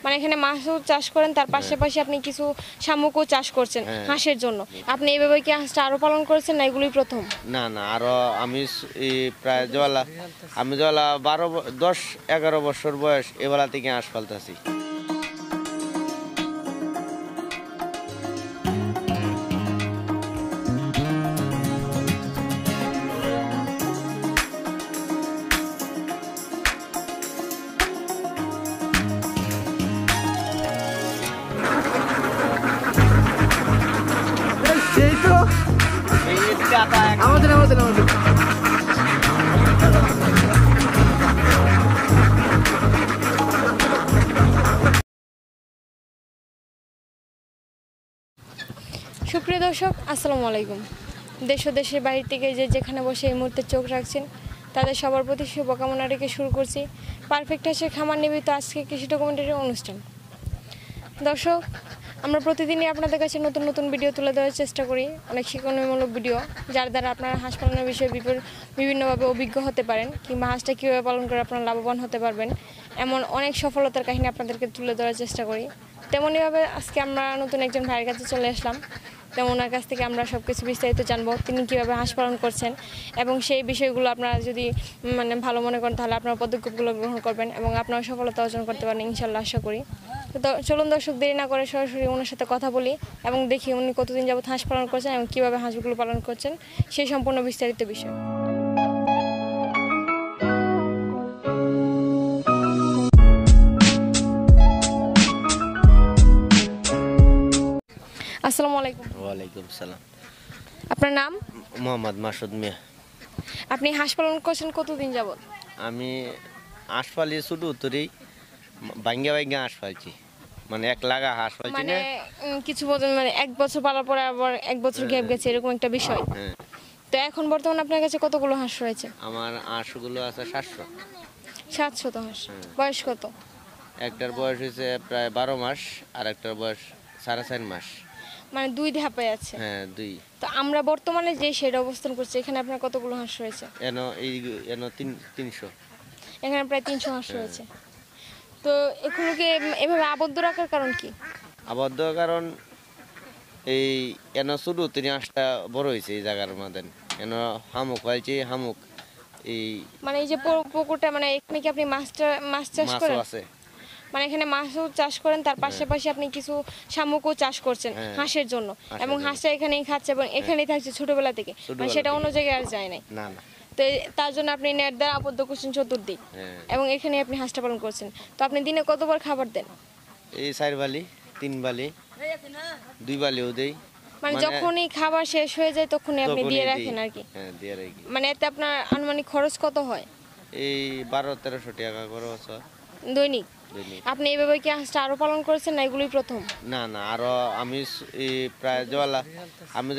মানে এখানে মাছও চাষ করেন, তার পাশাপাশি আপনি কিছু শামুকও চাষ করছেন হাঁসের জন্য। আপনি এইভাবে কি হাঁসটা আরো পালন করেছেন না এগুলোই প্রথম? না না, আরো আমি প্রায় আমি 10-11 বছর বয়স এবেলা থেকে হাঁস পালতাছি। আমাদের আমাদের আমাদের সুপ্রিয় দর্শক, আসসালামু আলাইকুম। দেশ ও দেশের বাইরে থেকে যেখানে বসে এই মুহূর্তে চোখ রাখছেন তাদের সবার প্রতি শুভকামনা রেখে শুরু করছি পারফেক্ট হাঁসের খামার নিবেদিত আজকে কৃষি ডকুমেন্টারি অনুষ্ঠান। দর্শক, আমরা প্রতিদিনই আপনাদের কাছে নতুন নতুন ভিডিও তুলে ধরার চেষ্টা করি, অনেক শিক্ষণীয়মূলক ভিডিও, যার দ্বারা আপনারা হাঁস পালনের বিষয়ে বিভিন্নভাবে অভিজ্ঞ হতে পারেন, কিংবা হাঁসটা কীভাবে পালন করে আপনারা লাভবান হতে পারবেন, এমন অনেক সফলতার কাহিনী আপনাদেরকে তুলে ধরার চেষ্টা করি। তেমনইভাবে আজকে আমরা নতুন একজন ভাইয়ের কাছে চলে আসলাম। তেমন ওনার কাছ থেকে আমরা সব কিছু বিস্তারিত জানবো, তিনি কীভাবে হাঁস পালন করছেন এবং সেই বিষয়গুলো আপনারা যদি ভালো মনে করেন তাহলে আপনারা পদক্ষেপগুলো গ্রহণ করবেন এবং আপনারা সফলতা অর্জন করতে পারেন ইনশাল্লাহ, আশা করি। তো চলুন দর্শক, দেরি না করে সরাসরি ওনার সাথে কথা বলি এবং দেখি উনি কতদিন যাবত হাঁস পালন করছেন এবং কীভাবে হাঁসগুলো পালন করছেন সেই সম্পূর্ণ বিস্তারিত বিষয়। আসসালামু আলাইকুম। ওয়ালাইকুম সালাম। আপনার নাম? মোহাম্মদ মাসুদ মিয়া। আপনি হাঁস পালন করছেন কতদিন যাবত? আমি হাঁস পালি শুধু উত্তরেই ভাঙ্গা হাঁস পালছি, মানে এক লাগা হাঁস পালছি মানে না। কিছু মানে এক বছর পালার পরে আবার এক বছর গ্যাপ গেছে, এরকম একটা বিষয়। তো এখন বর্তমানে আপনার কাছে কতগুলো হাঁস রয়েছে? আমার হাঁসগুলো আছে 700। 700 হাঁস। বয়স কত? একটার বয়স হয়েছে প্রায় 12 মাস আর একটার বয়স 4.5 মাস। মানে দুই ধাপে আছে? হ্যাঁ, দুই। তো আমরা বর্তমানে যে শেড অবস্থান করছি, এখানে আপনার কতগুলো হাঁস রয়েছে? এনো 300। এখানে প্রায় 300 হাঁস রয়েছে। তো এগুলোকে এভাবে আবদ্ধ রাখার কারণ কি? আবদ্ধ কারণ এই শুধু তিনি হাঁসটা বড় হয়েছে এই জায়গার মধ্যে, হামুক হয়েছে, হামুক এই মানে এই যে পুকুরটা, মানে এখানে কি আপনি মাছ চাষ করেন? আছে, মানে এখানে মাছও চাষ করেন, তার পাশাপাশি আপনি কিছু শামুকও চাষ করছেন হাঁসের জন্য, এবং হাঁসটা এখানেই খাচ্ছে এবং এখানেই থাকছে ছোটবেলা থেকে, মানে সেটা অন্য জায়গায় আর যায় নাই। না না। তো তার জন্য আপনি নেট দ্বারা আবদ্ধ করছেন চতুর্দিক, এবং এখানে আপনি হাঁসটা পালন করছেন। তো আপনি দিনে কতবার খাবার দেন? এই 4 বালি, 3 বালি, 2 বালিও দেই। মানে যখনই খাবার শেষ হয়ে যায় তখনই আপনি দিয়ে রাখেন আর কি? হ্যাঁ, দিয়ে রাখি। মানে এতে আপনার আনুমানিক খরচ কত হয়? এই 1200-1300 টাকা খরচ হয় দৈনিক। আপনি এইভাবে কি হাঁসটা আরো পালন করেছেন না এগুলোই প্রথম? না না, আরো আমি প্রায় আমি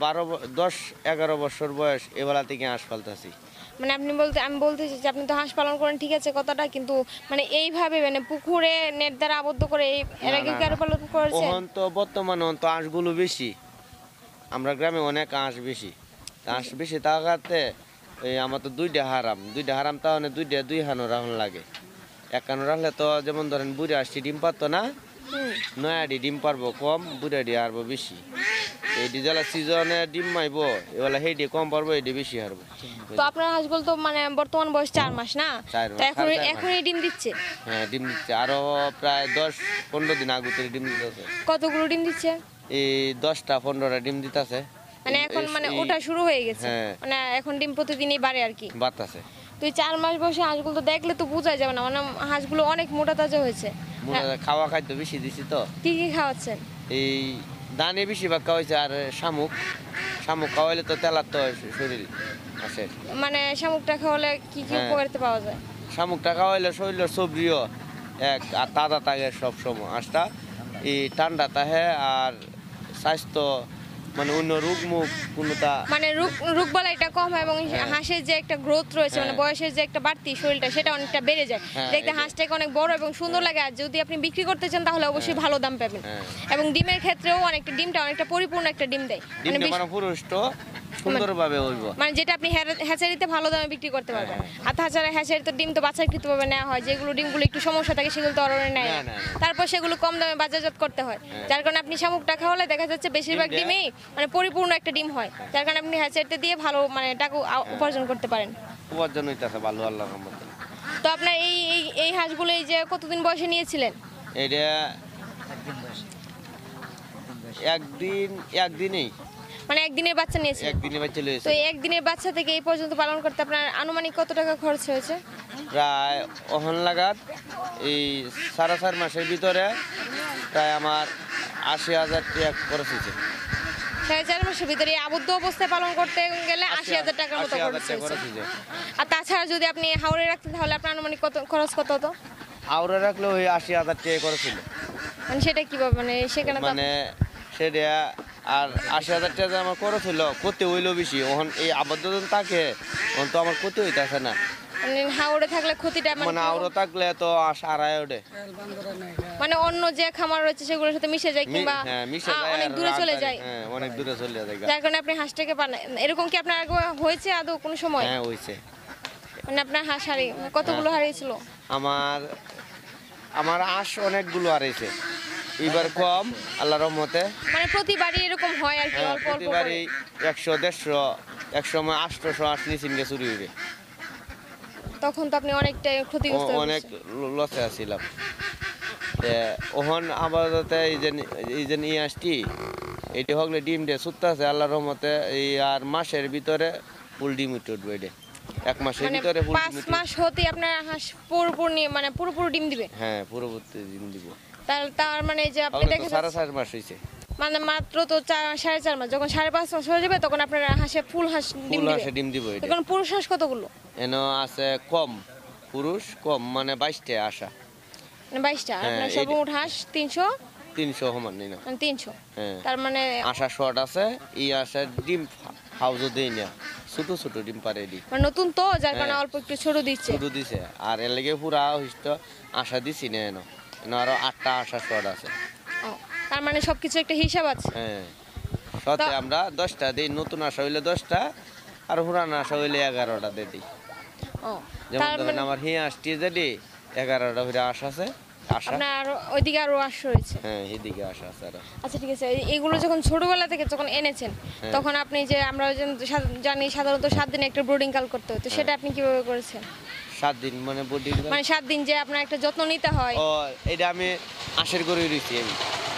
10-11 বছর বয়স এবেলা থেকে হাঁস পালতাছি। মানে আমি বলতে চাইছি, আপনি তো হাঁস পালন করেন ঠিক আছে কথাটা, কিন্তু মানে এইভাবে মানে পুকুরে নেট দ্বারা আবদ্ধ করে এর আগে কি আরো পালন করেছেন? এখন তো বর্তমানে হাঁসগুলো বেশি, আমরা গ্রামে অনেক হাঁস বেশি থাকাতে আমার তো দুইটা হারাম তাহলে দুই হানো রাখুন লাগে। এক কানো রাখলে তো যেমন ধরেন বুড়ি আসছি ডিম পারতো না, নয়াডি ডিম পারবো কম, বুড়াডি হারবো বেশি। এইটি জ্বালা সিজনে ডিম মাইব, এবেলা সেইটি কম পারবো, এইটি বেশি হারবো। তো আপনার হাঁসগুলো তো মানে বর্তমান বয়স 4 মাস না? 4 তো মাস। এখনই ডিম দিচ্ছে? হ্যাঁ, ডিম দিচ্ছে, আরো প্রায় 10-15 দিন আগে থেকে ডিম দিতেছে। কতগুলো ডিম দিচ্ছে? এই 10টা-15টা ডিম দিতেছে। মানে এখন মানে ওটা শুরু হয়ে গেছে, মানে এখন ডিম প্রতিদিনই বাড়ে আর কি, বাড়তেছে। তুই 4 মাস বয়সে হাঁসগুলো তো দেখলে তো বোঝা যাবে না, মানে হাঁসগুলো অনেক মোটা তাজা হয়েছে। খাওয়া খাদ্য বেশি দিছি তো। কি কি খাওয়াচ্ছেন? এই দানে বেশিরভাগ খাওয়াইছে, আর শামুক খাওয়াইলে তো তেলার তো শরীর আছে। মানে শামুকটা খাওয়ালে কি কি উপকারিতা পাওয়া যায়? শামুকটা খাওয়াইলে শরীরের সবরিও আর তাজা থাকে সব সময়, হাঁসটা এই ঠান্ডা থাকে আর স্বাস্থ্য মানে অন্য রোগ কোনোটা মানে রোগ বলা এটা কম হয়, এবং হাঁসের যে একটা গ্রোথ রয়েছে, মানে বয়সের যে একটা বাড়তি শরীরটা সেটা অনেকটা বেড়ে যায়। দেখতে হাঁসটাকে অনেক বড় এবং সুন্দর লাগে, আর যদি আপনি বিক্রি করতে চান তাহলে অবশ্যই ভালো দাম পাবেন। এবং ডিমের ক্ষেত্রেও ডিমটা অনেকটা পরিপূর্ণ একটা ডিম দেয়, মানে পুরুষ তো সুন্দরভাবে হইব। মানে যেটা আপনি হ্যাচারিতে ভালো দামে বিক্রি করতে পারবেন। আর তাছাড়া হ্যাচারিতে ডিম তো বাছাইকৃতভাবে নেওয়া হয়, যেগুলো ডিমগুলো একটু সমস্যা থাকে সেগুলো তো অরণে নেয় না। না। তারপর সেগুলো কম দামে বাজারজাত করতে হয়, যার কারণে আপনি শামুকটা খাওয়ালে দেখা যাচ্ছে বেশিরভাগ ডিমেই মানে পরিপূর্ণ একটা ডিম হয়, যার কারণে আপনি হ্যাচারিতে দিয়ে ভালো মানে টাকা উপার্জন করতে পারেন। উপার্জন হইতাছে ভালো আল্লাহর রহমতে। তো আপনার এই হাঁসগুলো এই যে কতদিন বয়সে নিয়েছিলেন? এটা একদিনেই মানে একদিনের বাচ্চা নিয়েছিলেন? একদিনে বাচ্চা তো লইছে। এই একদিনের বাচ্চা থেকে এই পর্যন্ত পালন করতে আপনার আনুমানিক কত টাকা খরচ হয়েছে? প্রায় অহন লাগাত এই 4.5 মাসের ভিতরে প্রায় আমার 80,000 টাকা খরচ হয়েছে। 4.5 মাসের ভিতরে এই আবদ্ধ অবস্থায় পালন করতে গেলে 80,000 টাকার মতো 80,000 খরচ টাকা খরচ হয়েছে। হয়েছে। আর তাছাড়া যদি আপনি হাওড়ে রাখতেন তাহলে আপনার আনুমানিক কত খরচ কত হতো? আউরে রাখলে ওই 80,000 টাকা খরচ ছিল। মানে সেটা কিভাবে, মানে সেখানে তো মানে সেটা আর 80,000 টাকা আমার খরচ হইলো, ক্ষতি হইলো বেশি। ওখান এই আবদ্ধ থাকে ওখান তো আমার ক্ষতি হইতেছে না। মানে হাওড়ে থাকলে ক্ষতিটা মানে আউরে থাকলে তো আড়াই ওঠে। মানে অন্য যে খামার রয়েছে সেগুলোর সাথে মিশে যায় কিংবা হ্যাঁ, মিশে যায় অনেক আর দূরে চলে রাত- যায়, হ্যাঁ, অনেক দূরে চলে যায়। যার কারণে আপনি হাঁসটাকে পান। এরকম কি আপনার আগে হয়েছে আদৌ কোনো সময়? হ্যাঁ হইছে। মানে আপনার হাঁস হারিয়ে কতগুলো হারিয়েছিল? আমার আঁশ অনেকগুলো হারাইছে, এবার কম আল্লাহর রহমতে। মানে প্রতিবারই এরকম হয় আর কি, হ্যাঁ, অল্প অল্প করে। প্রতিবারই 100-150 এক সময় 800 আঁশ নিচিনকে চুরি হইবে। তখন তো আপনি অনেকটা ক্ষতিগ্রস্ত হয়ে অনেক পড়ছেন। লসে আছিলাম। ওহন আপাতত এই যে নিয়ে আসছি, এটি হলে ডিম দিয়ে সুত্তা আছে আল্লাহর রহমতে। এই আর মাসের ভিতরে ফুল ডিম উঠবে। এটা 1 মাসের মানে ভিতরে ফুল 5 ডিম উঠবে। মাস হতে আপনার হাঁস পুরোপুরি মানে পুরোপুরি ডিম দিবে? হ্যাঁ, পরবর্তী ডিম দিব। তার মানে যে আপনি তাহলে তো দেখেন 4.5 মাস হইছে। মানে মাত্র তো 4.5 মাস, যখন 5.5 মাস হয়ে যাবে তখন আপনার হাঁসে ফুল হাঁস ডিম ফুল দিবে। হাঁসে ডিম দিব। এটা তখন পুরুষ হাঁস কতগুলো? এন আছে কম, পুরুষ কম, মানে 22টা আশা। মানে 22টা। হ্যাঁ, আপনার এই- সর্বমোট হাঁস 300, 300 সমান নেই না। মানে 300। হ্যাঁ, তার মানে আশা শর্ট আছে। এই আশার ডিম হাউজও দেই না, ছোট ছোট ডিম পারে দি মানে নতুন তো যার কারণে হ্যাঁ। অল্প একটু ছোট দিচ্ছে। শুধু দিছে। আর এর লেগে পুরা হইষ্ট আশা দিছি না। এন আরো 8টা আশা শর্ট আছে। ও, তার মানে সবকিছু একটা হিসাব আছে। হ্যাঁ, সতে তো- আমরা 10টা দিই। নতুন আশা হইলে 10টা, আর পুরান আশা হইলে 11টা দিয়ে দিই। ও, যেমন তার ধরেন মানে আমার হিয়া আসটি যদি 11টা হইলে আশা আছে। আশা, আপনার আরো ওইদিকে আরো হাঁস রয়েছে। হ্যাঁ, এদিকে আশা আছে আরো। আচ্ছা ঠিক আছে, এগুলো যখন ছোটবেলা থেকে যখন এনেছেন হ্যাঁ। তখন আপনি যে আমরা জানি সাধারণত 7 দিনে একটা ব্রুডিং কাল করতে হতো, সেটা আপনি কিভাবে করেছেন? 7 দিন মানে বডি। মানে 7 দিন যে আপনার একটা যত্ন নিতে হয়। ও, এটা আমি আশের করে রয়েছি আমি।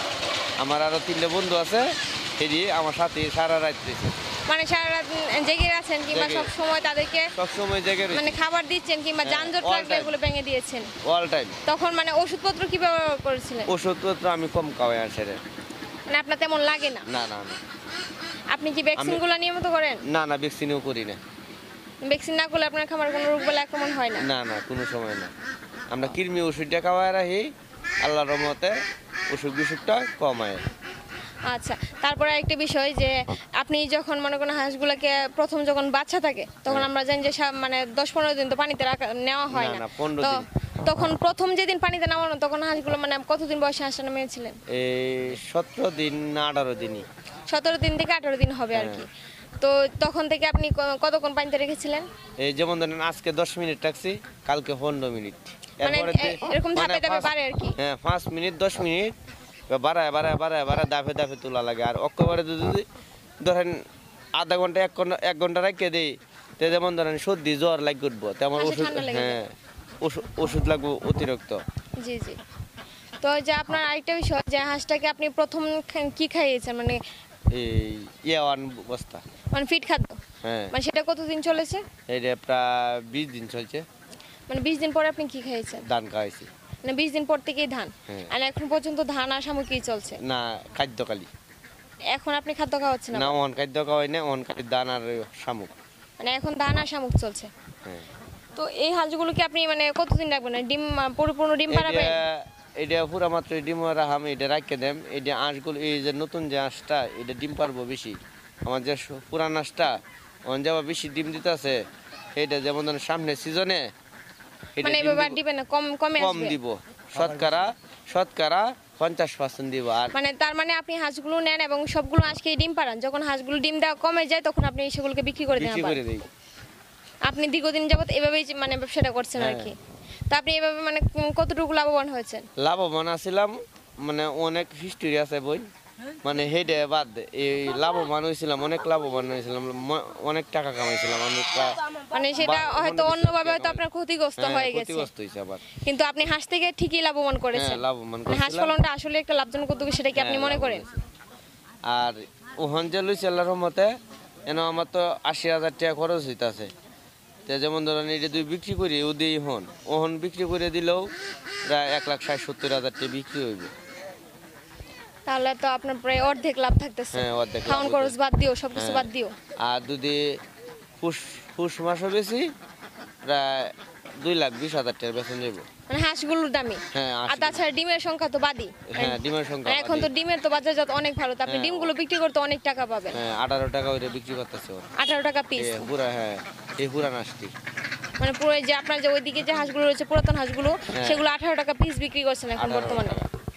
আমার আরো 3টা বন্ধু আছে, এটি আমার সাথে সারা রাত রয়েছে। মানে সারা রাত জেগে আছেন কিংবা জেগে। সব সময় তাদেরকে সবসময় জেগে রয়েছে, মানে খাবার দিচ্ছেন কিংবা হ্যাঁ, যানজট all লাগলে time। এগুলো ভেঙে দিয়েছেন? All time. তখন মানে ওষুধপত্র কি ব্যবহার করেছিলেন? ওষুধপত্র আমি কম খাওয়াই আশের। মানে আপনার তেমন লাগে না? না না না আপনি কি ভ্যাকসিনগুলো নিয়মিত করেন? না না, ভ্যাকসিনও করি না। ভ্যাকসিন না করলে আপনার খামার কোনো রোগ বলে আক্রমণ হয় না? না না, কোনো সময় না। আমরা কৃমি ওষুধটা খাওয়াই রাখি আল্লাহর রহমতে, অসুখ বিসুখটা কমায়। আচ্ছা, তারপরে একটা বিষয় যে আপনি যখন মনে করেন হাঁসগুলোকে প্রথম যখন বাচ্চা থাকে তখন আমরা জানি যে মানে 10-15 দিন তো পানিতে নেওয়া হয় না, না। না, 15 তো দিন। তখন প্রথম যেদিন পানিতে নামানো তখন হাঁসগুলো মানে কতদিন বয়সে হাঁসটা নামিয়েছিলেন? এই 17 দিন না 18 দিনই। 17 দিন থেকে 18 দিন হবে আর কি। তো তখন থেকে আপনি কতক্ষণ পানিতে রেখেছিলেন? এই যেমন ধরেন আজকে 10 মিনিট রাখছি, কালকে 15 মিনিট। মানে এরপরে এরকম ধাপে ধাপে পাঁচ- বাড়ে আর কি। হ্যাঁ, 5 মিনিট 10 মিনিট বাড়ায় বাড়ায় বাড়ায় বাড়ায় দাফে দাফে তোলা লাগে। আর অক্টোবরে যদি ধরেন আধা ঘন্টা 1 ঘন্টা রেখে দিই, তো যেমন ধরেন সর্দি জ্বর লাগে উঠবো, তেমন হাঁসের ওষুধ, ঠান্ডা লেগে যায়। হ্যাঁ, ওষুধ লাগবো অতিরিক্ত। জি জি। তো যে আপনার আরেকটা বিষয় যে হাঁসটাকে আপনি প্রথম কি খাইয়েছেন, মানে এই ইয়াওয়ান বস্তা। মানে ফিট খাদ্য, হ্যাঁ, মানে সেটা কতদিন চলেছে? এইটা প্রায় 20 দিন চলছে। মানে 20 দিন পরে আপনি কি খাইয়েছেন? ধান খাওয়াইছি। মানে 20 দিন পর থেকেই ধান? হ্যাঁ। আর এখন পর্যন্ত ধান আর সামগ্রী চলছে? না, খাদ্য খালি এখন আপনি খাদ্য খাওয়াচ্ছেন না, না? অন খাদ্য খাওয়াই না, অন খালি দান আর শামুক। মানে এখন ধান আর শামুক চলছে। হ্যাঁ, তো এই হাঁসগুলোকে আপনি মানে কতদিন রাখবেন? ডিম পরিপূর্ণ ডিম পাড়াবেন? এটা পুরা মাত্র ডিম রাখাম, এটা রাখে দেম। এটা আঁশগুলো, এই যে নতুন যে আঁশটা, এটা ডিম পারবো বেশি। আমার যে পুরান আঁশটা অন যাবা বেশি ডিম দিতেছে, এটা যেমন ধরেন সামনে সিজনে মানে এবার দিবেন না, কমে কম আসবে? দিব। শতকরা 50% দিব। আর মানে তার মানে আপনি হাঁসগুলো নেন এবং সবগুলো আজকে ডিম পাড়ান, যখন হাঁসগুলো ডিম দেওয়া কমে যায় তখন আপনি সেগুলোকে বিক্রি করে দেন। বিক্রি করে দেই। আপনি দীর্ঘদিন যাবত এভাবেই মানে ব্যবসাটা করছেন আর কি। তো আপনি এভাবে মানে কতটুকু লাভবান হয়েছেন? লাভবান আছিলাম মানে অনেক হিস্ট্রি আছে বই, মানে হেডে বাদ এই লাভবান হয়েছিলাম, অনেক লাভবান হয়েছিলাম, অনেক টাকা কামাইছিলাম আমি। মানে সেটা হয়তো অন্যভাবে হয়তো আপনার ক্ষতিগ্রস্ত হয়ে গেছে, ক্ষতিগ্রস্ত হয়েছে আবার। কিন্তু আপনি হাঁস থেকে ঠিকই লাভবান করেছেন। লাভবান মানে হাঁস পালনটা আসলে একটা লাভজনক উদ্যোগ, সেটা কি আপনি মনে করেন? আর ওহন যে লইছে আল্লাহর রহমতে, এন আমার তো 80,000 টাকা খরচ হইতাছে। তো যেমন ধরেন এই যে দুই বিক্রি করি ওদিই ওহন বিক্রি করে দিলেও প্রায় 1,60,000-1,70,000 টাকা বিক্রি হইবে। তাহলে তো আপনার প্রায় অর্ধেক লাভ থাকতেছে। অর্ধেক খাওয়ান খরচ বাদ দিও, সবকিছু বাদ দিও। আর যদি পুষ মাসও বেশি প্রায় 2,20,000 টাকা বেতন যাব। মানে হাঁসগুলোর দামে। আর তাছাড়া ডিমের সংখ্যা তো বাদই। ডিমের সংখ্যা এখন তো ডিমের তো বাজারজাত অনেক ভালো, তো আপনি ডিমগুলো বিক্রি করতে অনেক টাকা পাবেন। 18 টাকা করে বিক্রি করতেছে। 18 টাকা পিস পুরা? এই পুরান হাঁসটি মানে পুরো যে আপনার যে ওইদিকে যে হাঁসগুলো রয়েছে পুরাতন হাঁসগুলো, সেগুলো 18 টাকা পিস বিক্রি করছেন এখন বর্তমানে।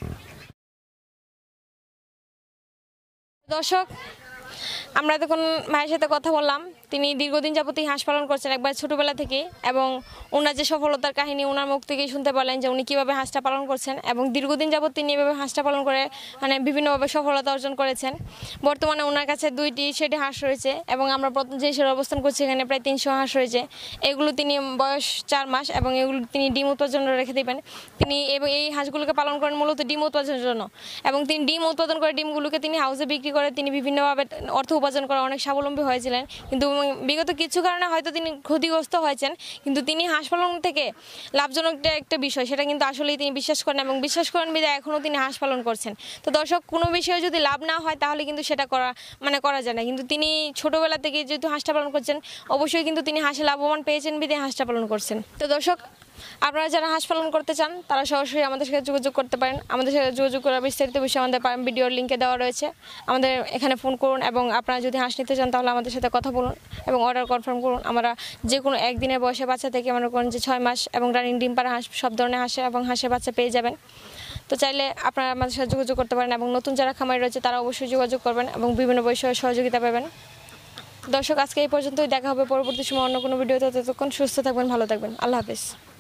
দর্শক, আমরা তখন ভাইয়ের সাথে কথা বললাম। তিনি দীর্ঘদিন যাবতই হাঁস পালন করছেন একবার ছোটবেলা থেকে, এবং ওনার যে সফলতার কাহিনী ওনার মুখ থেকেই শুনতে পারলেন যে উনি কীভাবে হাঁসটা পালন করছেন, এবং দীর্ঘদিন যাবত তিনি এভাবে হাঁসটা পালন করে মানে বিভিন্নভাবে সফলতা অর্জন করেছেন। বর্তমানে ওনার কাছে 2টি সেটে হাঁস রয়েছে, এবং আমরা যে সেটে অবস্থান করছি এখানে প্রায় 300 হাঁস রয়েছে। এগুলো তিনি বয়স 4 মাস, এবং এগুলো তিনি ডিম উৎপাদন রেখে দেবেন। তিনি এই হাঁসগুলোকে পালন করেন মূলত ডিম উৎপাদনের জন্য, এবং তিনি ডিম উৎপাদন করে ডিমগুলোকে তিনি হাউসে বিক্রি করে তিনি বিভিন্নভাবে অর্থ উপার্জন করে অনেক স্বাবলম্বী হয়েছিলেন। কিন্তু বিগত কিছু কারণে হয়তো তিনি ক্ষতিগ্রস্ত হয়েছেন, কিন্তু তিনি হাঁস পালন থেকে লাভজনক একটা বিষয় সেটা কিন্তু আসলেই তিনি বিশ্বাস করেন, এবং বিশ্বাস করেন বিধায় এখনও তিনি হাঁস পালন করছেন। তো দর্শক, কোনো বিষয়ে যদি লাভ না হয় তাহলে কিন্তু সেটা করা যায় না, কিন্তু তিনি ছোটোবেলা থেকে যেহেতু হাঁসটা পালন করছেন অবশ্যই কিন্তু তিনি হাঁসে লাভবান পেয়েছেন বিধায় হাঁসটা পালন করছেন। তো দর্শক, আপনারা যারা হাঁস পালন করতে চান তারা সরাসরি আমাদের সাথে যোগাযোগ করতে পারেন। আমাদের সাথে যোগাযোগ করার বিস্তারিত বিষয় আমাদের ভিডিওর লিঙ্কে দেওয়া রয়েছে। আমাদের এখানে ফোন করুন, এবং আপনারা যদি হাঁস নিতে চান তাহলে আমাদের সাথে কথা বলুন এবং অর্ডার কনফার্ম করুন। আমরা যে কোনো একদিনের বয়সে বাচ্চা থেকে মনে করেন যে 6 মাস এবং রানিং ডিম পাড়া হাঁস সব ধরনের হাঁসে এবং হাঁসের বাচ্চা পেয়ে যাবেন। তো চাইলে আপনারা আমাদের সাথে যোগাযোগ করতে পারেন, এবং নতুন যারা খামারি রয়েছে তারা অবশ্যই যোগাযোগ করবেন এবং বিভিন্ন বিষয়ে সহযোগিতা পাবেন। দর্শক, আজকে এই পর্যন্তই, দেখা হবে পরবর্তী সময় অন্য কোনো ভিডিওতে। ততক্ষণ সুস্থ থাকবেন, ভালো থাকবেন, আল্লাহ হাফেজ।